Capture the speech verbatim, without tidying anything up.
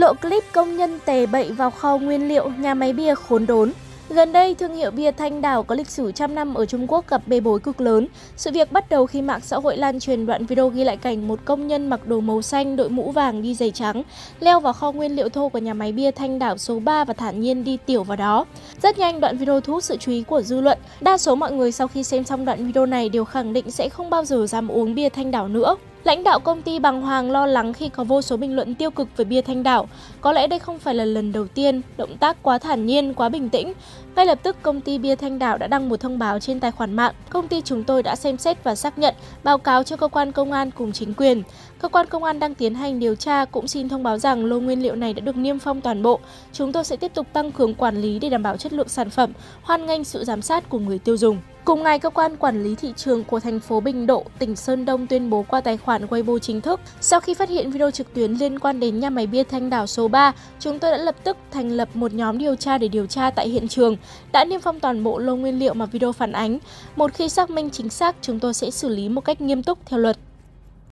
Lộ clip công nhân tè bậy vào kho nguyên liệu nhà máy bia khốn đốn. Gần đây, thương hiệu bia Thanh Đảo có lịch sử trăm năm ở Trung Quốc gặp bê bối cực lớn. Sự việc bắt đầu khi mạng xã hội lan truyền đoạn video ghi lại cảnh một công nhân mặc đồ màu xanh, đội mũ vàng đi giày trắng, leo vào kho nguyên liệu thô của nhà máy bia Thanh Đảo số ba và thản nhiên đi tiểu vào đó. Rất nhanh, đoạn video thu hút sự chú ý của dư luận. Đa số mọi người sau khi xem xong đoạn video này đều khẳng định sẽ không bao giờ dám uống bia Thanh Đảo nữa. Lãnh đạo công ty bàng hoàng lo lắng khi có vô số bình luận tiêu cực về bia Thanh Đảo. Có lẽ đây không phải là lần đầu tiên, động tác quá thản nhiên, quá bình tĩnh. Ngay lập tức, công ty bia Thanh Đảo đã đăng một thông báo trên tài khoản mạng. Công ty chúng tôi đã xem xét và xác nhận, báo cáo cho cơ quan công an cùng chính quyền. Cơ quan công an đang tiến hành điều tra, cũng xin thông báo rằng lô nguyên liệu này đã được niêm phong toàn bộ. Chúng tôi sẽ tiếp tục tăng cường quản lý để đảm bảo chất lượng sản phẩm, hoan nghênh sự giám sát của người tiêu dùng. Cùng ngày, cơ quan quản lý thị trường của thành phố Bình Độ, tỉnh Sơn Đông tuyên bố qua tài khoản Weibo chính thức. Sau khi phát hiện video trực tuyến liên quan đến nhà máy bia Thanh Đảo số ba, chúng tôi đã lập tức thành lập một nhóm điều tra để điều tra tại hiện trường, đã niêm phong toàn bộ lô nguyên liệu mà video phản ánh. Một khi xác minh chính xác, chúng tôi sẽ xử lý một cách nghiêm túc theo luật.